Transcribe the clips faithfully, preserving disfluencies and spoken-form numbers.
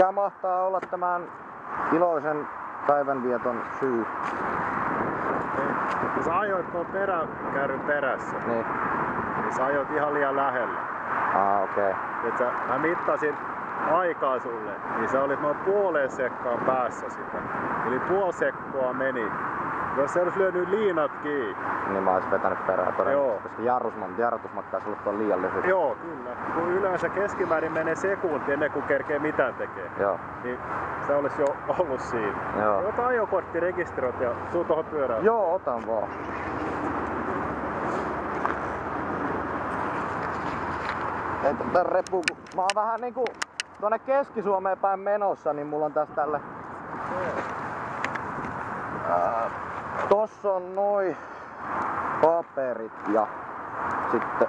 Mikä mahtaa olla tämän iloisen päivänvieton syy? Kun sä ajoit tuon peräkärryn perässä, Niin. niin sä ajoit ihan liian lähellä. Ah, okei. Okay. Mä mittasin aikaa sulle, niin sä olit noin puoleen sekkaan päässä sitä. Eli puoli sekkoa meni. Jos se olisi lyönyt liinat kiinni. Niin mä ois vetänyt perään Joo. todennäköisesti, koska jarrusmatka, jarrutusmatka olisi ollut liian lyhyt. Joo, kyllä. Kun yleensä keskimäärin menee sekunti ennen kuin kerkee mitään tekee. Joo. Niin se olisi jo ollut siinä. Joo. Ota ajokortti, rekisteröit ja suu tohon pyörään. Joo, otan vaan. Ei tätä reppu, kun mä oon vähän niinku tuonne Keski-Suomeen päin menossa, niin mulla on tässä tälle... Ää, tossa on noi paperit ja sitten...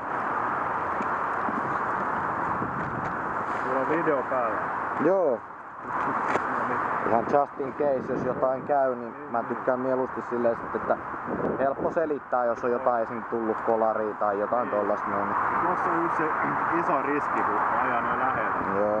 Sulla on video päällä. Joo. Ihan just in case, jos jotain käy, niin mä tykkään mieluusti silleen, että helppo selittää, jos on jotain esim. Tullut kolaria tai jotain tollasta noin. Tuossa on yksi iso riski, kun ajaa noin lähellä. Joo.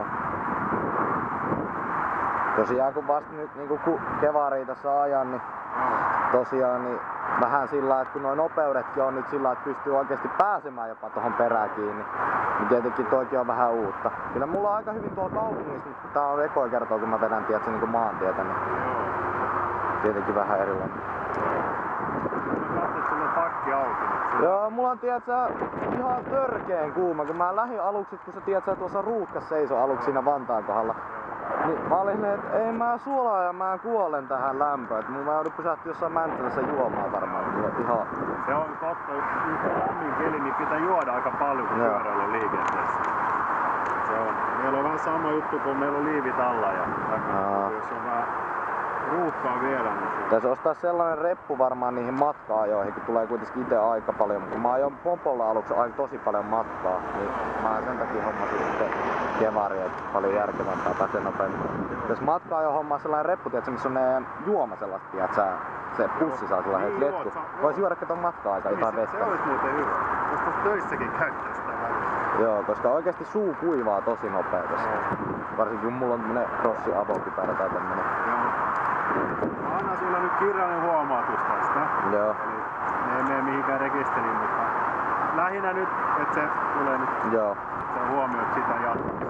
Tosiaan kun vasta nyt niinku ku kevaria tässä ajan, niin tosiaan niin vähän sillä, että kun nuo nopeudetkin on nyt sillä, että pystyy oikeasti pääsemään jopa tohon perään kiinni, niin tietenkin toikin on vähän uutta. Kyllä mulla on aika hyvin tuolla kaupungissa, mutta tää on ekoa kertaa kun mä vedän tiedätkö, niin maantietä, niin tietenkin vähän erilainen. Katso, että sulla on takki auki nyt. Joo, mulla on tiedätkö, ihan törkeen kuuma, kun mä lähdin aluksi, kun sä tiedätkö, tuossa ruuhkas seiso aluksi siinä Vantaan kohdalla. Niin mä olin, että ei mä suolaa ja mä kuolen tähän lämpöön. Et mä joudun pysähtyä jossain Mäntsälässä juomaan varmaan. Ihan... Se on totta, yhtä lämmin keli, niin pitää juoda aika paljon kun pyöräillä on liikenteessä. Se on. Meillä on vähän sama juttu kun meillä on liivit alla ja takana, jos on vähän ruuhkaa vielä. Niin se... Tässä ostaa sellainen reppu varmaan niihin matka-ajoihin, kun tulee kuitenkin itse aika paljon. Mutta mä ajoin Pompolla aluksi aika tosi paljon matkaa, niin mä sen takia hommasin sitten kevaria, että paljon järkevämpää pääsee nopeammin. Jos matka-ajo hommaa sellainen reppu, tiiätkö, missä on ne juoma sellaista, tiiätkö, se pussi saa sulla niin, letku. Vois juoda katon matka-aika niin, jotain se, vettä. Se olisi muuten hyvä. Koska töissäkin käyttää sitä välillä. Joo, koska oikeesti suu kuivaa tosi nopeasti. Varsinkin kun mulla on tämmönen Rossi avokypärä tai tämmönen. Joo. Mä annan sulle nyt kirjallinen huomautus tästä. Joo. Eli ne ei mene mihinkään rekisteriin, mutta lähinnä nyt, että se tulee nyt. Joo. Sä huomioit sitä jatkossa.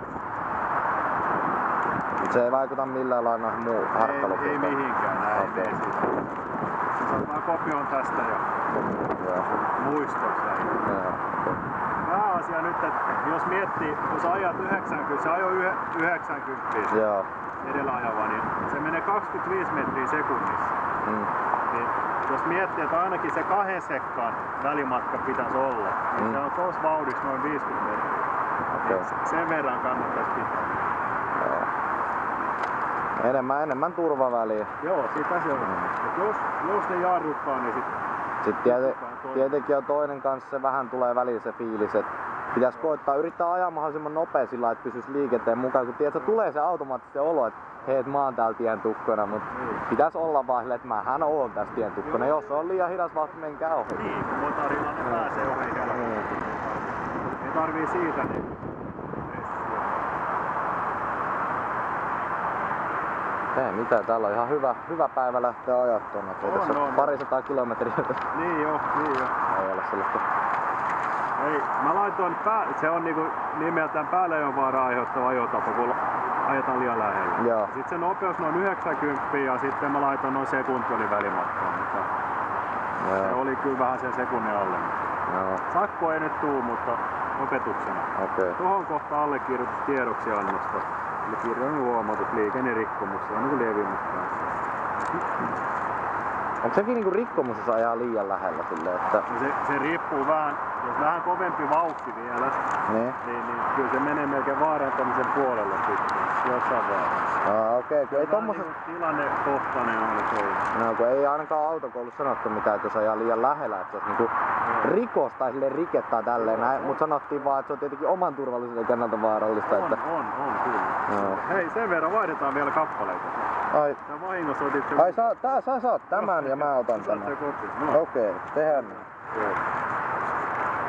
Se ei vaikuta millään lailla muu harkkalukuun. Ei, ei mihinkään, näin okay. Ei siitä. Sä saat vaan kopion tästä ja joo. Muistoksi lähinnä. Pääasia nyt, että jos miettii, kun sä ajat yhdeksänkymmentä, sä ajoi yhdeksänkymmentä joo. Edellä ajava, niin se menee kaksikymmentäviisi metriä sekunnissa. Mm. Niin, jos miettii, että ainakin se kahden sekkaan välimatka pitäisi olla, niin mm. se on tuossa vauhdissa noin viisikymmentä metriä. Okay. Sen verran kannattaisi pitää. Joo. Enemmän, enemmän turvaväliä. Joo, sitä se on. Mm. Jos, jos ne jarruttaa, niin sitten... Sitten tiety, tietenkin on toinen kanssa, se vähän tulee väliin se fiilis, että pitäisi koittaa yrittää ajaa mahdollisimman nopea sillä, että pysyisi liikenteen mukaan, kun tiedätkö, tulee se automaattisesti olo, että hei, mä oon täällä tien tukkona, mutta mm. pitäisi olla vaan silleen, että mähän oon tässä tien tukkona. Jos on liian hidas vauhti, menkää ohi. Niin, kun motorilla ne mm. pääsee ohi vielä. Mm. Ei tarvii siitä, niin... Ei mitään, täällä on ihan hyvä, hyvä päivä lähteä ajaa tuonne. Ei tässä on parisataa kilometriä. Niin jo, niin jo. Ei ole sellaista. Ei, mä laitoin pää, se on niinku nimeltään Päällejonvaaraa aiheuttava ajotapa, kun ajetaan liian lähellä. Joo. Sitten se nopeus noin yhdeksänkymmentä ja sitten mä laitoin noin sekunti oli välimatkaa, mutta joo. Se oli kyllä vähän sen sekunnin alle. Joo. Sakko ei nyt tuu, mutta opetuksena. Okay. Tuohon kohta allekirjoitus tiedoksiannosta. Eli kirjoinen huomautus liikennerikkomus, se on niinku lievimmät kanssa. Onko sekin niinku rikkomus, jos ajaa liian lähellä silleen, että... No se, se riippuu vähän, jos vähän kovempi vauhti vielä, niin, niin, niin kyllä se menee melkein vaarantamisen puolelle sitten, jossain vaiheessa. Ah, okei, okay. Ei tommoset... Niin tilannekohtainen on se. No kun ei ainakaan autokoulussa sanottu mitään, että jos ajaa liian lähellä, että se olisi niinku rikos tai silleen rike tai tälleen näin, mutta sanottiin vaan, että se on tietenkin oman turvallisuuden kannalta vaarallista. On, että... on, on kyllä. No. Hei, sen verran vaihdetaan vielä kappaleita. Ai. Tää vahingossa otit sen... Ai sä, tää, sä saat tämän no, ja mä otan tämän. No. Okei, okay, tehdään näin.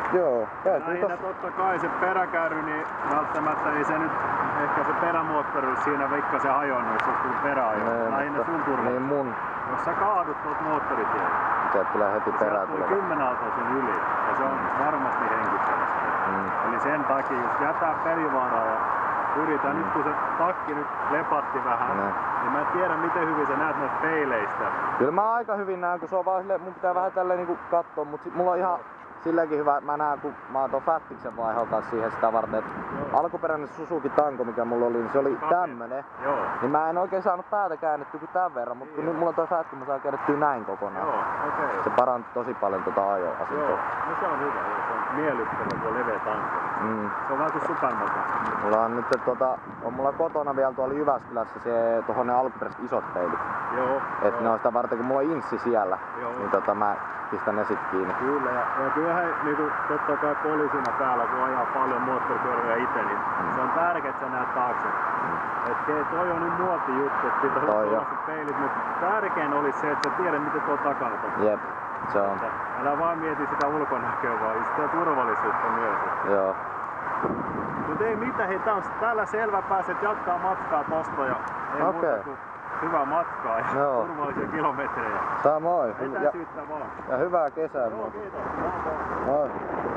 Joo, lähinnä totta kai se peräkärry, niin välttämättä ei se nyt, ehkä se perämoottori siinä vaikka se hajonnut, jos olisi tullut peräajoon. Lähinnä sun turvallisuus. Niin mun. Jos sä kaadut tuolta moottoritiellä, Sieltä tulee heti perään tuleva. kymmenen autoa sun yli ja se on varmasti hengittävästi. Mm. Eli sen takia just jätää pelivaaraa ja yritä mm. nyt kun se takki nyt lepatti vähän, mm. niin mä en tiedä miten hyvin sä näet näistä peileistä. Kyllä mä aika hyvin näen, kun se on vaan silleen, mun pitää vähän tälleen niinku kattoo, mut sit mulla on ihan silleenkin hyvä, mä näen kun mä oon ton Fattiksen vaihon kanssa siihen sitä varten, että alkuperäinen Suzuki Tango mikä mulla oli, niin se oli tämmönen. Joo. Niin mä en oikein saanut päätä käännettyä kuin tän verran, mutta kun nyt mulla on toi Fat, kun mä saan käännettyä näin kokonaan. Joo, okei. Se paranti tosi paljon tota ajoasentoa. Joo, no se on hyvä, se on miellyttävä kun on leveä tankki. Mm. Se on vähän kuin supermoto. Mulla on nyt tota, on mulla kotona vielä tuolla Jyväskylässä se tohon ne alkuperäiset isot peilit. Joo. Et ne on sitä varten kun mulla on inssi siellä, joo. Niin tota mä pistän ne sit kiinni. Kyllä, ja, ja kyllähän niinku, totta kai poliisina täällä, kun ajaa paljon moottoripyöriä itse, niin mm. se on tärkeää, että sä näet taakse. Mm. Et hei, toi on nyt muoti juttu, että pitää olla tuollaiset peilit, mutta tärkein olisi se, että sä tiedät, miten tuolla takana on. Jep, se on. Että älä vaan mieti sitä ulkonäköä, vaan sitä turvallisuutta myös. Joo. Mut ei mitään, hei, tää on täällä selvä pääset jatkaa matkaa tosta ja ei okay. muuta kuin hyvää matkaa ja joo. Turvallisia kilometrejä. Samoin. Etäisyyttä vaan. Ja hyvää kesää. Joo, kiitos. Moi.